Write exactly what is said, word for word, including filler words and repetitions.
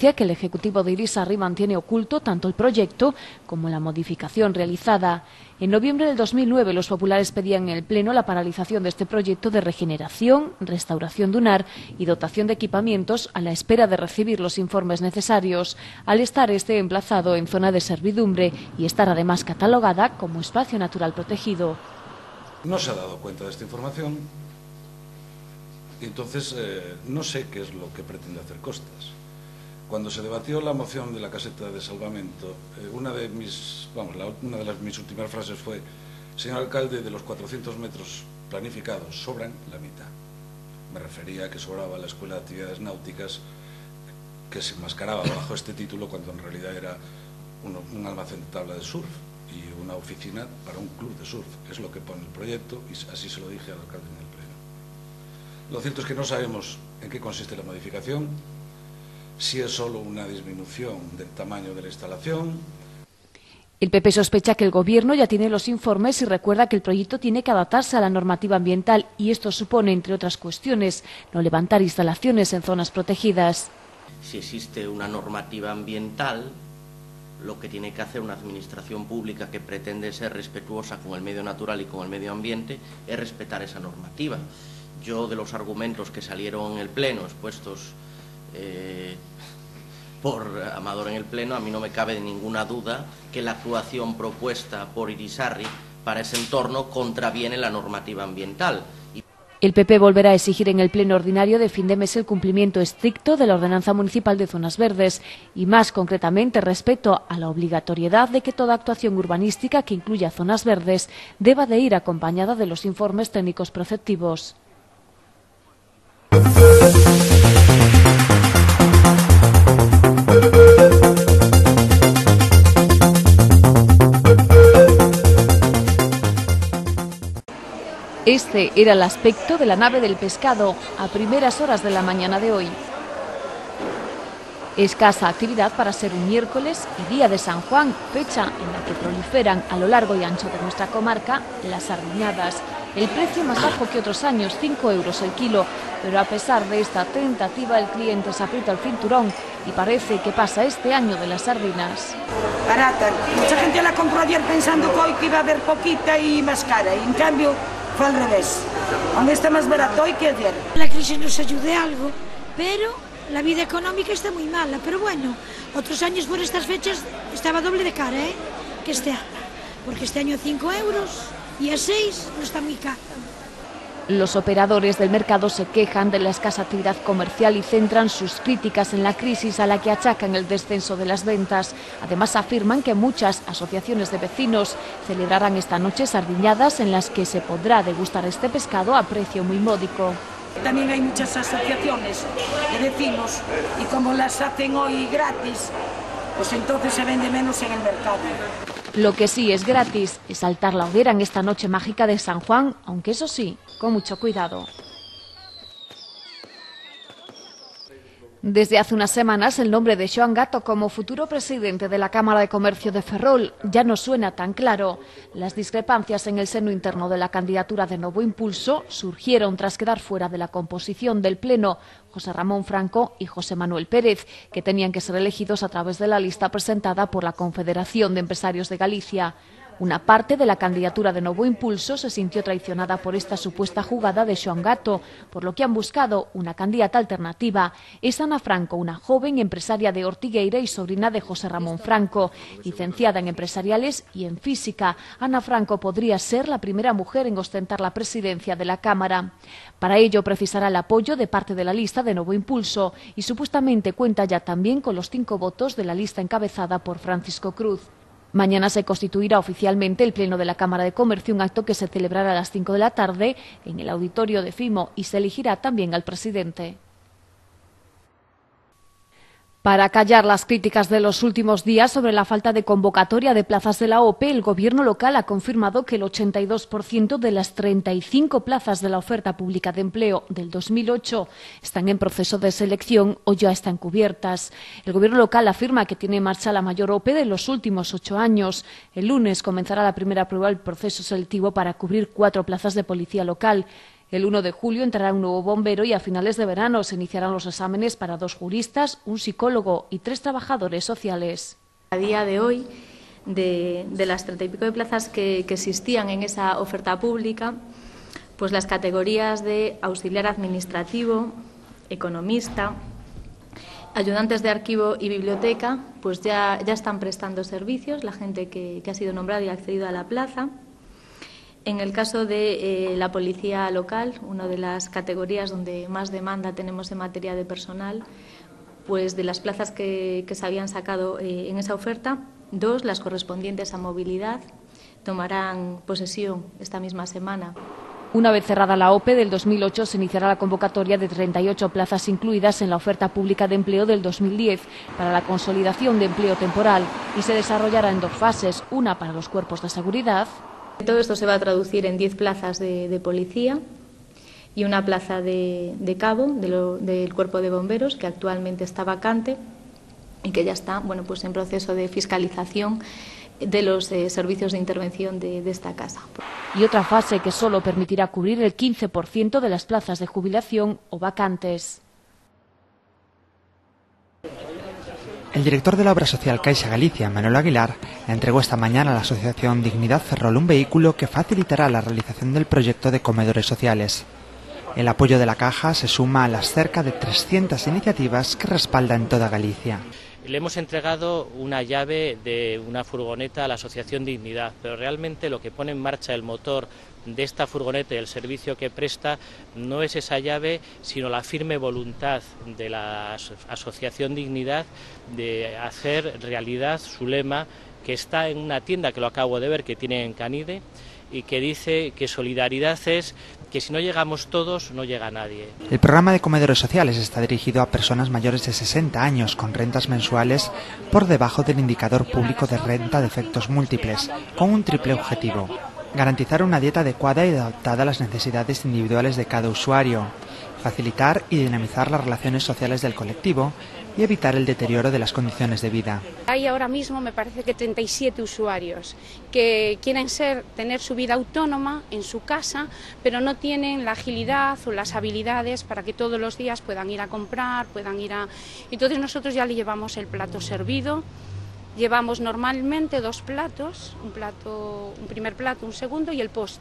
denuncia que el Ejecutivo de Irisarri mantiene oculto tanto el proyecto como la modificación realizada. En noviembre del dos mil nueve los populares pedían en el Pleno la paralización de este proyecto de regeneración, restauración dunar y dotación de equipamientos a la espera de recibir los informes necesarios, al estar este emplazado en zona de servidumbre y estar además catalogada como espacio natural protegido. No se ha dado cuenta de esta información y entonces eh, no sé qué es lo que pretende hacer Costas. Cuando se debatió la moción de la caseta de salvamento, eh, una de mis, vamos, la, una de las, mis últimas frases fue: señor alcalde, de los cuatrocientos metros planificados sobran la mitad. Me refería a que sobraba la Escuela de Actividades Náuticas, que se enmascaraba bajo este título cuando en realidad era un, un almacén de tabla de surf y una oficina para un club de surf. Es lo que pone el proyecto y así se lo dije al alcalde en el Pleno. Lo cierto es que no sabemos en qué consiste la modificación, si es solo una disminución del tamaño de la instalación. El P P sospecha que el Gobierno ya tiene los informes y recuerda que el proyecto tiene que adaptarse a la normativa ambiental y esto supone, entre otras cuestiones, no levantar instalaciones en zonas protegidas. Si existe una normativa ambiental, lo que tiene que hacer una administración pública que pretende ser respetuosa con el medio natural y con el medio ambiente es respetar esa normativa. Yo, de los argumentos que salieron en el Pleno, expuestos eh, por Amador en el Pleno, a mí no me cabe ninguna duda que la actuación propuesta por Irisarri para ese entorno contraviene la normativa ambiental. El P P volverá a exigir en el Pleno ordinario de fin de mes el cumplimiento estricto de la Ordenanza Municipal de Zonas Verdes y, más concretamente, respecto a la obligatoriedad de que toda actuación urbanística que incluya zonas verdes deba de ir acompañada de los informes técnicos preceptivos. Este era el aspecto de la nave del pescado a primeras horas de la mañana de hoy. Escasa actividad para ser un miércoles y día de San Juan, fecha en la que proliferan a lo largo y ancho de nuestra comarca las sardiñadas. El precio más bajo que otros años, cinco euros el kilo, pero a pesar de esta tentativa el cliente se aprieta el cinturón y parece que pasa este año de las sardinas. Barata, mucha gente la compró ayer pensando que hoy que iba a haber poquita y más cara, y en cambio fue al revés. Aunque está más barato hoy que ayer. La crisis nos ayude algo, pero la vida económica está muy mala. Pero bueno, otros años por estas fechas estaba doble de cara, ¿eh? Que este año. Porque este año cinco euros y a seis no está muy caro. Los operadores del mercado se quejan de la escasa actividad comercial y centran sus críticas en la crisis a la que achacan el descenso de las ventas. Además afirman que muchas asociaciones de vecinos celebrarán esta noche sardiñadas en las que se podrá degustar este pescado a precio muy módico. También hay muchas asociaciones de vecinos y como las hacen hoy gratis, pues entonces se vende menos en el mercado. Lo que sí es gratis es saltar la hoguera en esta noche mágica de San Juan, aunque eso sí, con mucho cuidado. Desde hace unas semanas el nombre de Xoán Gato como futuro presidente de la Cámara de Comercio de Ferrol ya no suena tan claro. Las discrepancias en el seno interno de la candidatura de Novo Impulso surgieron tras quedar fuera de la composición del Pleno José Ramón Franco y José Manuel Pérez, que tenían que ser elegidos a través de la lista presentada por la Confederación de Empresarios de Galicia. Una parte de la candidatura de Novo Impulso se sintió traicionada por esta supuesta jugada de Xoán Gato, por lo que han buscado una candidata alternativa. Es Ana Franco, una joven empresaria de Ortigueira y sobrina de José Ramón Franco. Licenciada en empresariales y en física, Ana Franco podría ser la primera mujer en ostentar la presidencia de la Cámara. Para ello precisará el apoyo de parte de la lista de Novo Impulso y supuestamente cuenta ya también con los cinco votos de la lista encabezada por Francisco Cruz. Mañana se constituirá oficialmente el Pleno de la Cámara de Comercio, un acto que se celebrará a las cinco de la tarde en el auditorio de Fimo y se elegirá también al presidente. Para callar las críticas de los últimos días sobre la falta de convocatoria de plazas de la O P E, el Gobierno local ha confirmado que el ochenta y dos por ciento de las treinta y cinco plazas de la oferta pública de empleo del dos mil ocho están en proceso de selección o ya están cubiertas. El Gobierno local afirma que tiene en marcha la mayor O P E de los últimos ocho años. El lunes comenzará la primera prueba del proceso selectivo para cubrir cuatro plazas de policía local. El uno de julio entrará un nuevo bombero y a finales de verano se iniciarán los exámenes para dos juristas, un psicólogo y tres trabajadores sociales. A día de hoy, de, de las treinta y pico de plazas que, que existían en esa oferta pública, pues las categorías de auxiliar administrativo, economista, ayudantes de archivo y biblioteca, pues ya, ya están prestando servicios, la gente que, que ha sido nombrada y ha accedido a la plaza. En el caso de eh, la policía local, una de las categorías donde más demanda tenemos en materia de personal, pues de las plazas que, que se habían sacado eh, en esa oferta, dos, las correspondientes a movilidad, tomarán posesión esta misma semana. Una vez cerrada la OPE del dos mil ocho, se iniciará la convocatoria de treinta y ocho plazas incluidas en la oferta pública de empleo del dos mil diez para la consolidación de empleo temporal y se desarrollará en dos fases, una para los cuerpos de seguridad. Todo esto se va a traducir en diez plazas de, de policía y una plaza de, de cabo de lo, del cuerpo de bomberos, que actualmente está vacante y que ya está, bueno, pues en proceso de fiscalización de los eh, servicios de intervención de, de esta casa. Y otra fase que solo permitirá cubrir el quince por ciento de las plazas de jubilación o vacantes. El director de la obra social Caixa Galicia, Manuel Aguilar, entregó esta mañana a la asociación Dignidad Ferrol un vehículo que facilitará la realización del proyecto de comedores sociales. El apoyo de la Caja se suma a las cerca de trescientas iniciativas que respalda en toda Galicia. Le hemos entregado una llave de una furgoneta a la Asociación Dignidad, pero realmente lo que pone en marcha el motor de esta furgoneta y el servicio que presta no es esa llave, sino la firme voluntad de la Asociación Dignidad de hacer realidad su lema, que está en una tienda que lo acabo de ver, que tiene en Canide, y que dice que solidaridad es que si no llegamos todos, no llega nadie. El programa de comedores sociales está dirigido a personas mayores de sesenta años con rentas mensuales por debajo del indicador público de renta de efectos múltiples, con un triple objetivo: garantizar una dieta adecuada y adaptada a las necesidades individuales de cada usuario, facilitar y dinamizar las relaciones sociales del colectivo y evitar el deterioro de las condiciones de vida. Hay ahora mismo, me parece que treinta y siete usuarios que quieren ser, tener su vida autónoma en su casa, pero no tienen la agilidad o las habilidades para que todos los días puedan ir a comprar, puedan ir a... Entonces nosotros ya le llevamos el plato servido. Llevamos normalmente dos platos, un plato, un primer plato, un segundo y el postre.